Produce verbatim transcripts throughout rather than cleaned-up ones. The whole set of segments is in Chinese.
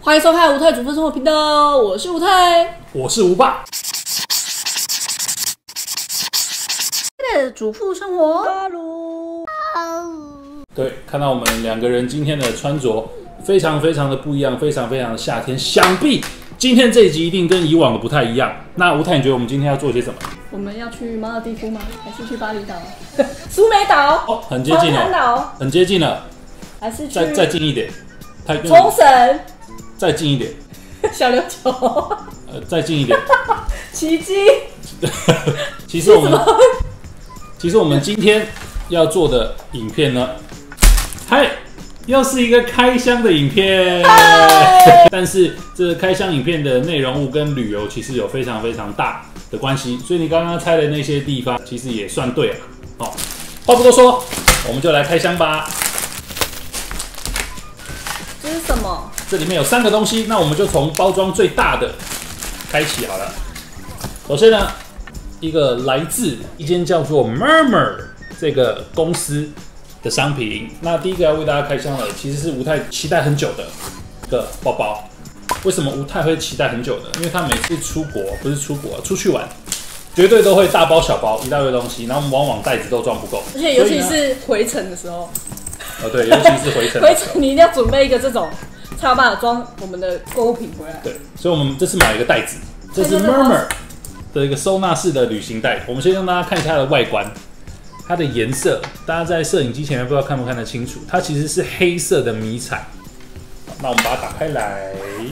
欢迎收看吴太主妇生活频道，我是吴太， 我是吴爸。 的主妇生活，哈喽。 对，看到我们两个人今天的穿着非常非常的不一样，非常非常的夏天，想必今天这一集一定跟以往的不太一样。那吴太，你觉得我们今天要做些什么？ 我们要去马尔地夫吗？还是去巴厘岛？苏梅岛？ 哦，很接近了，很接近了。 还是去再再近一点？ 冲绳？ 再近一点？ 小琉球？ 呃，再近一点？ 奇迹？ 其实我们，其实我们今天要做的影片呢，嗨，又是一个开箱的影片。但是这个开箱影片的内容物跟旅游其实有非常非常大的关系，所以你刚刚猜的那些地方其实也算对了。哦，话不多说，我们就来开箱吧。 这是什么？ 这里面有三个东西，那我们就从包装最大的开启好了。首先呢，一个来自一间叫做 Murmur 这个公司的商品。那第一个要为大家开箱的，其实是吴太期待很久的一个包包。为什么吴太会期待很久呢？因为他每次出国，不是出国，出去玩，绝对都会大包小包一大堆东西，然后往往袋子都装不够。 而且尤其是回程的时候。 哦，对，尤其是回程。 回程你一定要准备一个这种，才有办法装我们的购物品回来。 对，所以我们这次买了一个袋子，这是 Murmur 的一个收纳式的旅行袋。我们先让大家看一下它的外观，它的颜色，大家在摄影机前面不知道看不看得清楚？它其实是黑色的迷彩。好，那我们把它打开来。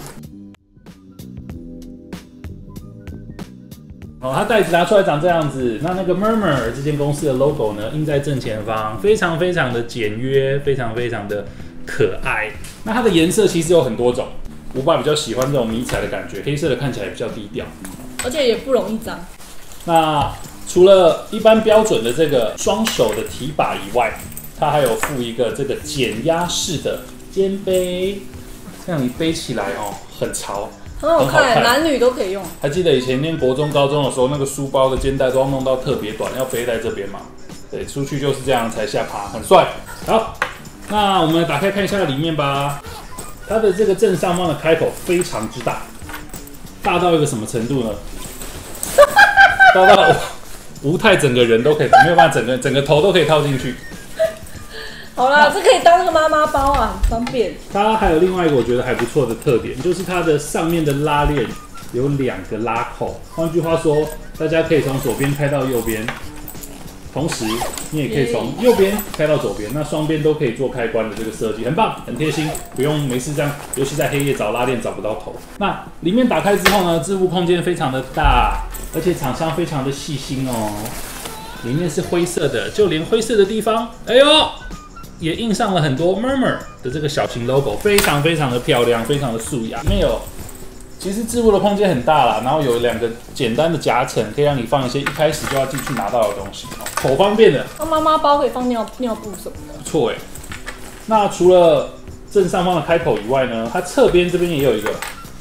哦，它袋子拿出来长这样子。那那个 Murmur 这间公司的 logo 呢，印在正前方，非常非常的简约，非常非常的可爱。那它的颜色其实有很多种，吴爸比较喜欢这种迷彩的感觉，黑色的看起来比较低调， 而且也不容易脏。 那除了一般标准的这个双手的提把以外，它还有附一个这个减压式的肩背，这样你背起来哦，很潮。 很好 看, 很好看，男女都可以用。 还记得以前念国中、高中的时候，那个书包的肩带都要弄到特别短，要背在这边嘛？对，出去就是这样才下爬，很帅。好，那我们打开看一下里面吧。它的这个正上方的开口非常之大，大到一个什么程度呢？大到吴太整个人都可以，没有办法，整个整个头都可以套进去。 好啦，这可以当那个妈妈包啊，很方便。 它还有另外一个我觉得还不错的特点，就是它的上面的拉链有两个拉扣。换句话说，大家可以从左边开到右边，同时你也可以从右边开到左边，那双边都可以做开关的这个设计，很棒，很贴心，不用没事这样，尤其在黑夜找拉链找不到头。那里面打开之后呢，置物空间非常的大，而且厂商非常的细心哦。里面是灰色的，就连灰色的地方，哎呦！也印上了很多 Murmur 的这个小型 logo， 非常非常的漂亮，非常的素雅。里面有，其实置物的空间很大啦，然后有两个简单的夹层，可以让你放一些一开始就要进去拿到的东西，颇方便的。 放妈妈包可以放尿尿布什么的， 不错哎。那除了正上方的开口以外呢，它侧边这边也有一个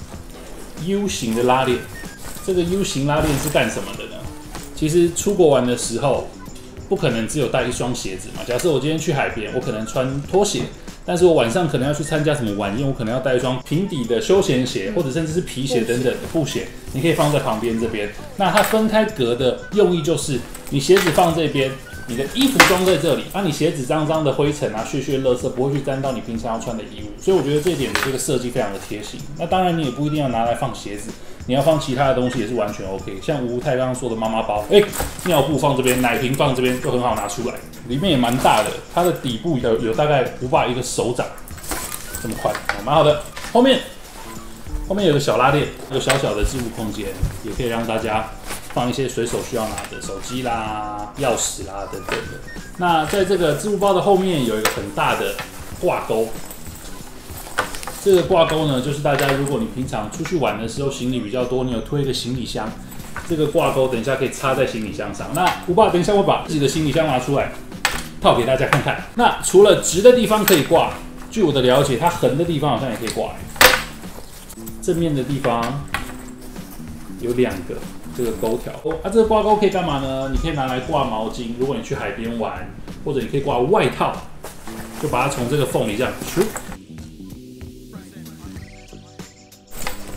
U 型的拉链。这个 U 型拉链是干什么的呢？其实出国玩的时候，不可能只有带一双鞋子嘛。假设我今天去海边，我可能穿拖鞋，但是我晚上可能要去参加什么晚宴，我可能要带一双平底的休闲鞋，或者甚至是皮鞋等等的布鞋，你可以放在旁边这边。那它分开格的用意就是，你鞋子放这边，你的衣服装在这里，啊，你鞋子脏脏的灰尘啊、屑屑、垃圾不会去沾到你平常要穿的衣物。所以我觉得这一点的这个设计非常的贴心。那当然你也不一定要拿来放鞋子。你要放其他的东西也是完全 OK， 像吴太刚刚说的妈妈包，哎、欸，尿布放这边，奶瓶放这边就很好拿出来，里面也蛮大的，它的底部有有大概吴爸一个手掌这么宽，蛮好的。后面后面有个小拉链，有小小的置物空间，也可以让大家放一些随手需要拿的手机啦、钥匙啦等等的。那在这个置物包的后面有一个很大的挂钩。这个挂钩呢，就是大家如果你平常出去玩的时候行李比较多，你有推一个行李箱，这个挂钩等一下可以插在行李箱上。那吴爸等一下会把自己的行李箱拿出来套给大家看看。那除了直的地方可以挂，据我的了解，它横的地方好像也可以挂。正面的地方有两个这个钩条，啊，这个挂钩可以干嘛呢？你可以拿来挂毛巾，如果你去海边玩，或者你可以挂外套，就把它从这个缝里这样咻。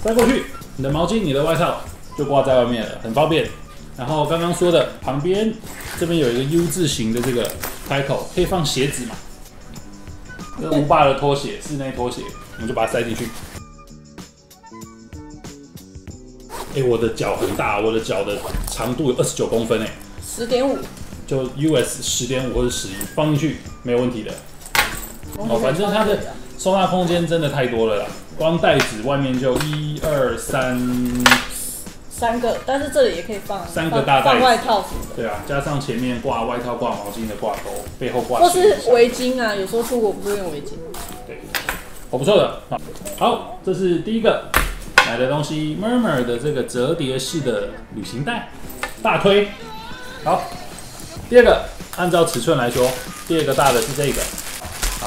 塞过去，你的毛巾、你的外套就挂在外面了，很方便。然后刚刚说的旁边这边有一个 U 字形的这个开口，可以放鞋子嘛？这无霸的拖鞋，室内拖鞋，我们就把它塞进去。哎、欸，我的脚很大，我的脚的长度有二十九公分哎， 十点五， 就 U S 十点五或者十一放进去没有问题的。哦，反正它的收纳空间真的太多了啦，光袋子外面就一二三三个，但是这里也可以放三个大袋子， 放外套什么的。 对啊，加上前面挂外套、挂毛巾的挂钩，背后挂或是围巾啊，有时候出国不是用围巾。 对，哦，不错的。好，这是第一个买的东西 ，Murmur 的这个折叠式的旅行袋，大推。好，第二个，按照尺寸来说，第二个大的是这个。好，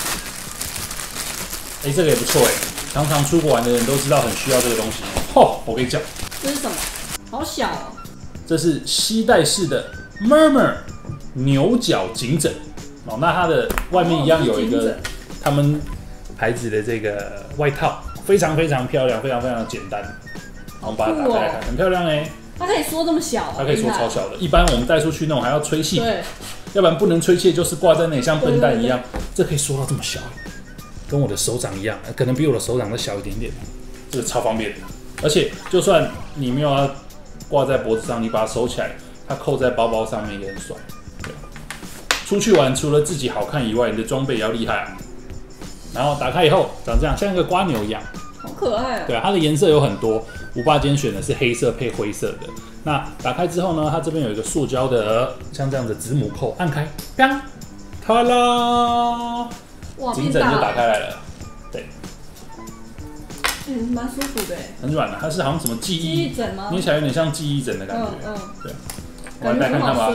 哎、欸，这个也不错哎，常常出国玩的人都知道很需要这个东西。哦，我跟你讲， 这是什么？好小哦。 这是吸带式的 Murmur 牛角颈枕。哦，那它的外面一样有一个他们牌子的这个外套，非常非常漂亮，非常非常的简单。好，我们把它打开来看，很漂亮哎。 它可以缩这么小、啊， 它可以缩超小的。一般我们带出去那种还要吹气， 对， 要不然不能吹气，就是挂在那里像笨蛋一样。对对对，这可以缩到这么小，跟我的手掌一样，可能比我的手掌再小一点点。这个超方便的，而且就算你没有要挂在脖子上，你把它收起来，它扣在包包上面也很爽。对，出去玩除了自己好看以外，你的装备也要厉害啊。然后打开以后长这样，像一个瓜牛一样。 好可爱啊！ 对啊，它的颜色有很多，五爸今天选的是黑色配灰色的。那打开之后呢，它这边有一个塑胶的，像这样的子母扣，按开，砰，它啦， 哇， 颈枕就打开来了。对， 嗯，蛮舒服的， 很软的，它是好像什么记忆记忆枕吗？ 捏起来有点像记忆枕的感觉。嗯嗯，对，我来戴看看吧。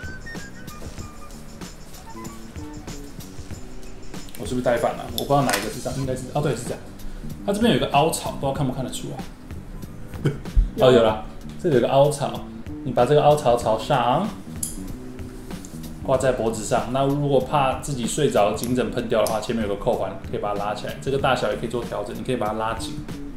我是不是戴反了？我不知道哪一个是这样，应该是哦，对，是这样。它这边有一个凹槽，不知道看不看得出来。哦，有了，这里有个凹槽，你把这个凹槽朝上，挂在脖子上。那如果怕自己睡着颈枕喷掉的话，前面有个扣环，可以把它拉起来。这个大小也可以做调整，你可以把它拉紧。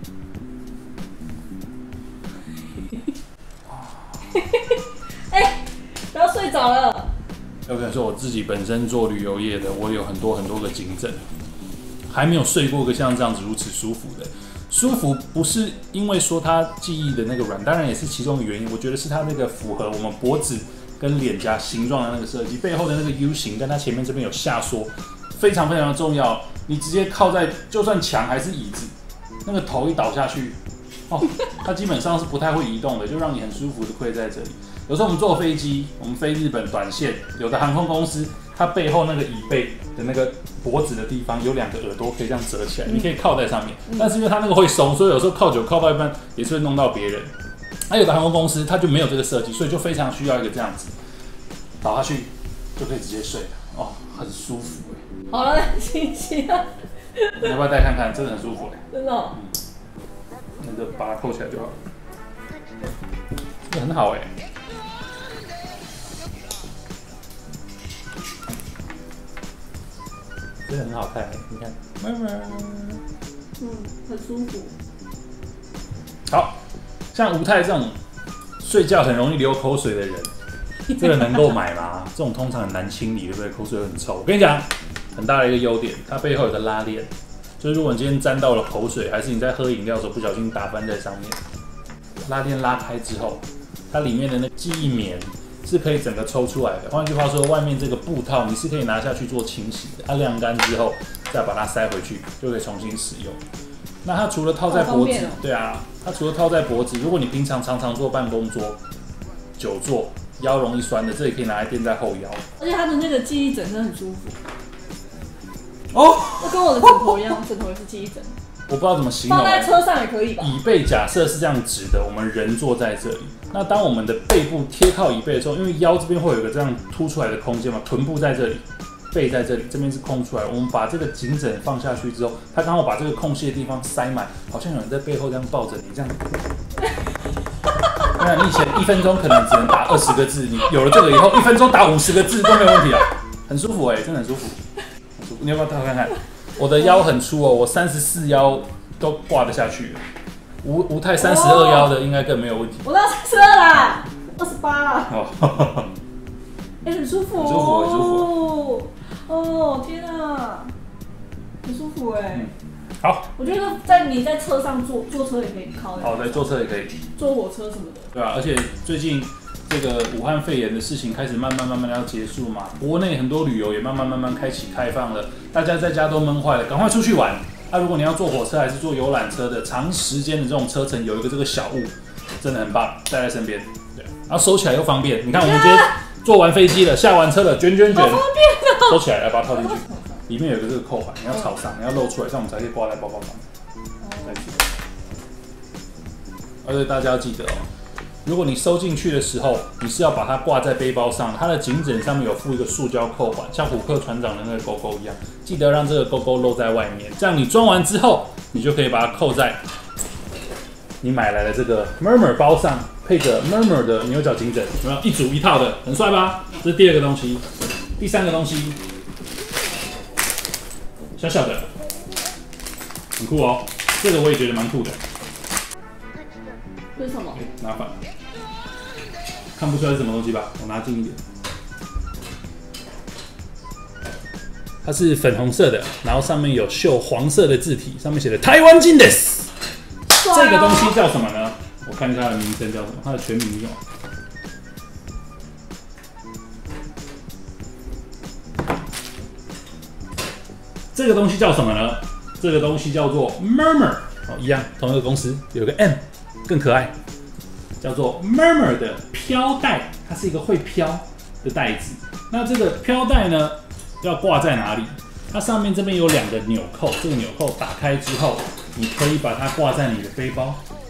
哎、欸，不要睡着了。 我跟你说，我自己本身做旅游业的，我有很多很多个颈枕。还没有睡过个像这样子如此舒服的，舒服不是因为说它记忆的那个软，当然也是其中的原因。我觉得是它那个符合我们脖子跟脸颊形状的那个设计，背后的那个 U 型跟它前面这边有下缩，非常非常的重要。你直接靠在就算墙还是椅子，那个头一倒下去，哦，它基本上是不太会移动的，就让你很舒服的跪在这里。有时候我们坐飞机，我们飞日本短线，有的航空公司它背后那个椅背的那个脖子的地方有两个耳朵可以这样折起来，你可以靠在上面。但是因为它那个会松，所以有时候靠久靠到一半也是会弄到别人。那有的航空公司它就没有这个设计，所以就非常需要一个这样子倒下去就可以直接睡了，哦，很舒服哎。 好了，星期啊， 你要不要戴看看？真的很舒服哎。 真的、哦。 嗯，那就把它扣起来就好了。这个很好哎。真的很好看，你看， 嗯，很舒服。 好，像吴太这种睡觉很容易流口水的人，这个能够买吗？这种通常很难清理，对不对？口水会很臭。我跟你讲，很大的一个优点，它背后有个拉链，就是如果你今天沾到了口水，还是你在喝饮料的时候不小心打翻在上面，拉链拉开之后，它里面的那记忆棉是可以整个抽出来的。换句话说，外面这个布套你是可以拿下去做清洗的，它晾干之后再把它塞回去，就可以重新使用。那它除了套在脖子，哦、对啊，它除了套在脖子，如果你平常常常坐办公桌、久坐，腰容易酸的，这也可以拿来垫在后腰。 而且它的那个记忆枕真的很舒服。 哦， 就跟我的枕头一样，枕头也是记忆枕。 我不知道怎么形容、欸。 放在车上也可以吧？ 椅背假设是这样直的，我们人坐在这里。那当我们的背部贴靠椅背的时候，因为腰这边会有一个这样凸出来的空间嘛，臀部在这里，背在这里，这边是空出来。我们把这个颈枕放下去之后，它刚好把这个空隙的地方塞满，好像有人在背后这样抱着你这样。那你以前一分钟可能只能打二十个字，你有了这个以后，一分钟打五十个字都没有问题了，很舒服哎、欸，真的很舒服。很舒服，你要不要套看看？我的腰很粗哦，我三十四腰都挂得下去了。 吴吴太三十二腰的应该更没有问题。 我到三十二啦，二十八啦。 哦， 哎、欸，很舒服、哦， 很舒服，很舒服。 哦，天啊，很舒服哎、欸。 嗯，好。 我觉得在你在车上坐坐车也可以靠。 好，对，坐车也可以。 坐火车什么的。 对啊，而且最近这个武汉肺炎的事情开始慢慢慢慢要结束嘛，国内很多旅游也慢慢慢慢开启开放了，大家在家都闷坏了，赶快出去玩。那、啊、如果你要坐火车还是坐游览车的，长时间的这种车程有一个这个小物，真的很棒，带在身边。对，然后收起来又方便。你看我们今天坐完飞机了，下完车了，卷卷卷， 好方便哦。 收起来，来把它套进去，里面有一个这个扣环，你要朝上，你要露出来，这样我们才可以挂在包包上。再记得。而且大家要记得哦。如果你收进去的时候，你是要把它挂在背包上，它的颈枕上面有附一个塑胶扣环，像虎克船长的那个勾勾一样，记得让这个勾勾露在外面，这样你装完之后，你就可以把它扣在你买来的这个 Murmur 包上，配着 Murmur 的牛角颈枕，有没有？一组一套的，很帅吧？这是第二个东西，第三个东西，小小的，很酷哦，这个我也觉得蛮酷的。 这是什么？ 欸、拿反了，看不出来是什么东西吧？我拿近一点。它是粉红色的，然后上面有绣黄色的字体，上面写的台湾金です。这个东西叫什么呢？我看一下它的名称叫什么，它的全名是什么？这个东西叫什么呢？这个东西叫做 Murmur， 哦，一样，同一个公司，有个 M。更可爱，叫做 Murmur 的飘带，它是一个会飘的带子。那这个飘带呢，要挂在哪里？它上面这边有两个纽扣，这个纽扣打开之后，你可以把它挂在你的背包，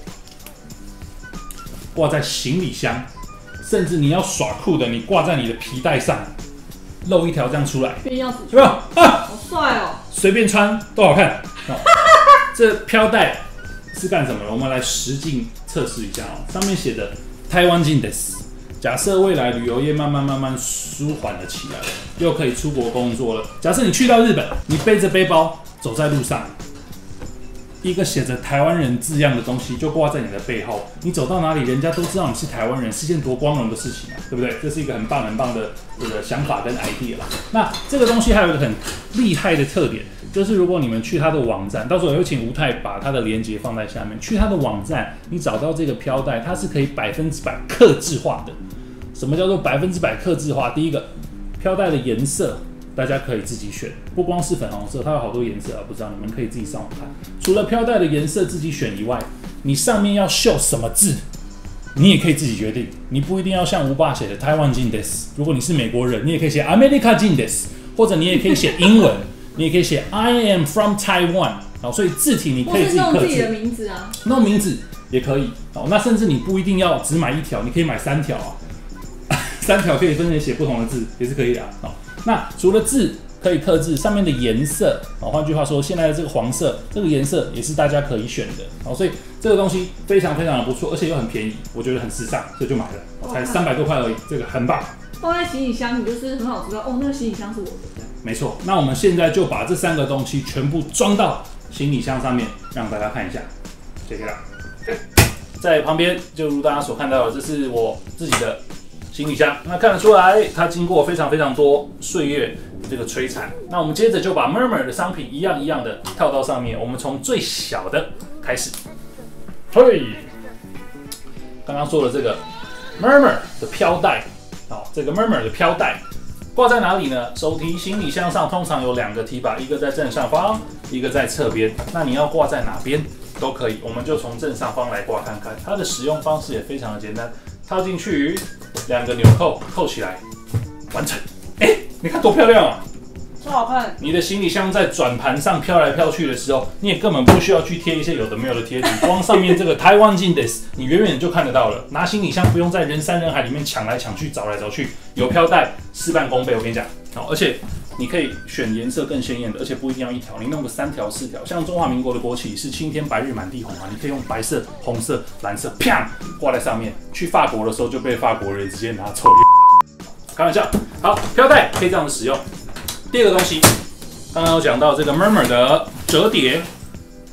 挂在行李箱，甚至你要耍酷的，你挂在你的皮带上，露一条这样出来， 变钥匙有没有啊？ 好帅哦！ 随便穿都好看。哦、这飘带。是干什么的？我们来实境测试一下哦。上面写的台湾金です。假设未来旅游业慢慢慢慢舒缓了起来，又可以出国工作了。假设你去到日本，你背着背包走在路上，一个写着台湾人字样的东西就挂在你的背后，你走到哪里，人家都知道你是台湾人，是件多光荣的事情啊，对不对？这是一个很棒很棒的这个想法跟 idea 啦。那这个东西还有一个很厉害的特点。就是如果你们去他的网站，到时候我会请吴太把他的链接放在下面。去他的网站，你找到这个飘带，它是可以百分之百客制化的。什么叫做百分之百客制化？第一个，飘带的颜色大家可以自己选，不光是粉红色，它有好多颜色啊，不知道你们可以自己上网看。除了飘带的颜色自己选以外，你上面要绣什么字，你也可以自己决定。你不一定要像吴爸写的台湾金です，如果你是美国人，你也可以写 America 金です，或者你也可以写英文。你也可以写 I am from Taiwan， 好，所以字体你可以自己克制。 或是弄自己的名字啊， 弄名字也可以。好，那甚至你不一定要只买一条，你可以买三条啊，三条可以分成写不同的字，也是可以的。好，那除了字可以克制，上面的颜色，好，换句话说，现在的这个黄色，这个颜色也是大家可以选的。好，所以这个东西非常非常的不错，而且又很便宜，我觉得很时尚，所以就买了，才三百多块而已，这个很棒。 放在行李箱，你就是很好知道哦，那个行李箱是我的。 没错，那我们现在就把这三个东西全部装到行李箱上面，让大家看一下。check it out。在旁边，就如大家所看到的，这是我自己的行李箱。那看得出来，它经过非常非常多岁月这个摧残。那我们接着就把 Murmur 的商品一样一样的套到上面。我们从最小的开始。嘿，刚刚说的这个 Murmur 的飘带，好，这个 Murmur 的飘带。挂在哪里呢？手提行李箱上通常有两个提把，一个在正上方，一个在侧边。那你要挂在哪边都可以，我们就从正上方来挂看看。它的使用方式也非常的简单，套进去，两个纽扣扣起来，完成。哎、欸，你看多漂亮啊！ 超好看。你的行李箱在转盘上飘来飘去的时候，你也根本不需要去贴一些有的没有的贴纸，光上面这个台湾金です，你远远就看得到了。拿行李箱不用在人山人海里面抢来抢去、找来找去，有飘带事半功倍。我跟你讲，好，而且你可以选颜色更鲜艳的，而且不一定要一条，你弄个三条、四条。像中华民国的国旗是青天白日满地红啊，你可以用白色、红色、蓝色，啪挂在上面。去法国的时候就被法国人直接拿走。开玩笑，好，飘带可以这样子使用。第二个东西，刚刚有讲到这个 Murmur 的折叠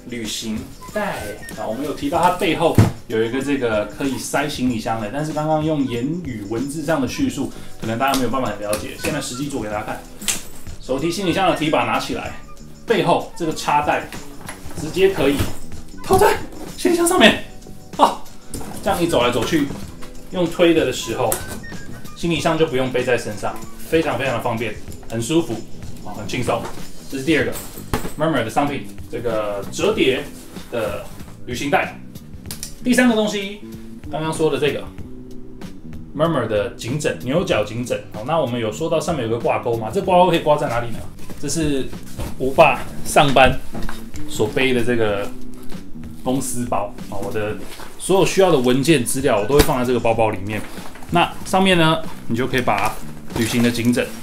旅行袋啊，我们有提到它背后有一个这个可以塞行李箱的，但是刚刚用言语文字上的叙述，可能大家没有办法了解。现在实际做给大家看，手提行李箱的提把拿起来，背后这个插袋直接可以套在行李箱上面啊，这样你走来走去，用推的的时候，行李箱就不用背在身上，非常非常的方便，很舒服啊，很轻松。这是第二个 Murmur 的商品，这个折叠的旅行袋。第三个东西，刚刚说的这个 Murmur 的颈枕，牛角颈枕。好，那我们有说到上面有个挂钩嘛？这挂钩可以挂在哪里呢？这是吴爸上班所背的这个公司包啊，我的所有需要的文件资料我都会放在这个包包里面。那上面呢，你就可以把旅行的颈枕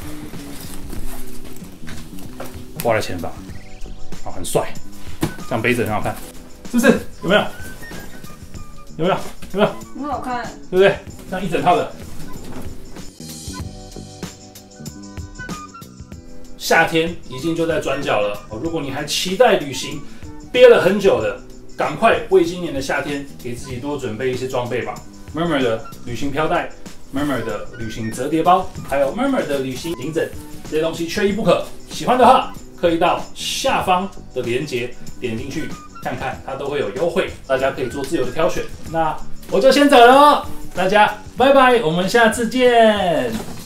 挂在前方，好，很帅，这样背着很好看，是不是？有没有？有没有？有没有？ 很好看， 对不对？这样一整套的。夏天已经就在转角了哦，如果你还期待旅行，憋了很久的，赶快为今年的夏天给自己多准备一些装备吧。Murmur 的旅行飘带 ，Murmur 的旅行折叠包，还有 Murmur 的旅行颈枕，这些东西缺一不可。喜欢的话，可以到下方的链接点进去看看，它都会有优惠，大家可以做自由的挑选。那我就先走了哦，大家拜拜，我们下次见。